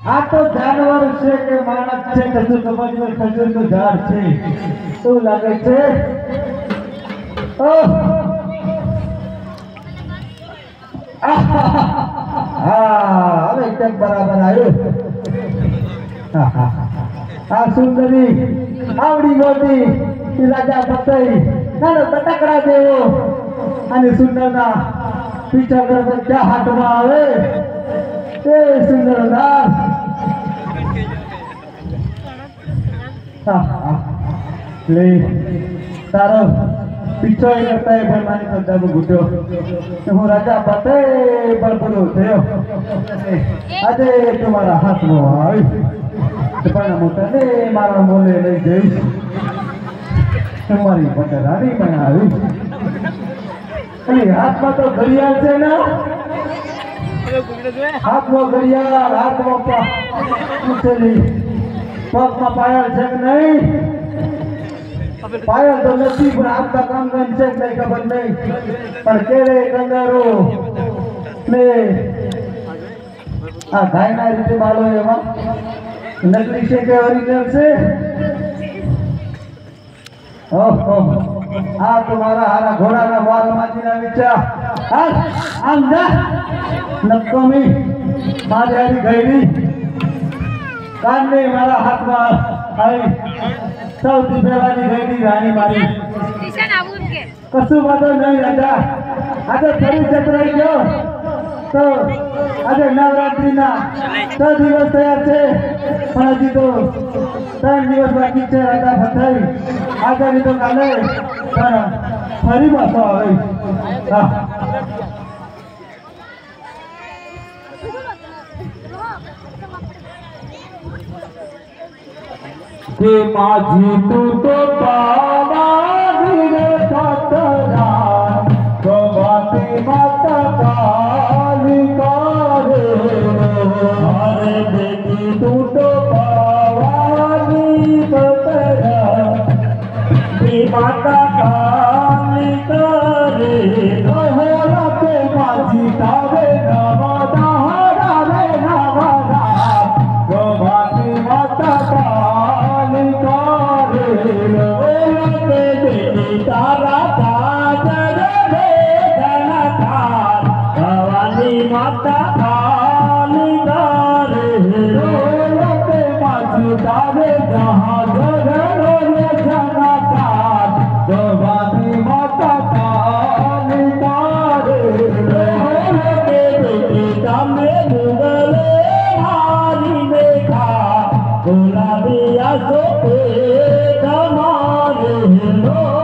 आ तो जानवर છે કે માણસ છે કશું ખબર નહીં ખજૂરનું ઝાડ છે શું લાગે છે હા હવે એકદમ બરાબર આવ્યું આ સુંદરી આવડી મોટી રાજા પતઈ નાનો બટાકડા જેવો અને સુંદરના પીછા કરવા ક્યાં હાથમાં આવે એ સુંદરદાસ ले तारो पीछो ही करता है भाई मानी करता है वो गुड्डो तो वो राजा पते बड़बड़ो थे अरे तुम्हारा हाथ में आई तो पाना मोटा ने मारा मोले नहीं गई तुम्हारी पते रानी में आई अरे हाथ में तो घड़ियाल से ना हाथ में घड़ियाल हाथ में पूछे पग में पायल છે કે નહીં પાयल તો નથી પણ આપતા કંગન છે કે નહીં ખબર નહીં પણ કેળે કંગારો ને આ ગાયના રીતે બાલો એમાં નકલી છે કે ઓરિજિનલ છે ઓહો આ તમારા હારા ઘોડાના વાલ માંજીના વિચાર હાલ આમ જા નક્કોમી મારી હારી ગઈડી कान ने मारा हाथ में आई सौથી પહેલાની ગઈડી રાણી મારી કશું વાંધો નહીં રાજા આજે ફરી ચતરાઈ ગયો તો આજે નવરાત્રીના 6 દિવસ થયા છે પણ હજી તો 3 દિવસ બાકી છે રાજા ફસાઈ આજે નહીં તો કાલે પણ ફરી પાછો આવે હા के माझी तू तो पावा रे सतरा भगवती माता काली करे अरे बेटी तू तो पावा रे सतरा माता काली करे होरा के माझी तावे नवदा रे नवदा भगवती माता तारा ताजर रे धनधार भवानी माता काली करे रोते माझी तारे जहाँ जगरो रे धनधार भवानी माता काली करे रोते बेटी तमे मुगले हारी देखा गुलाबिया सोपे धमारे लो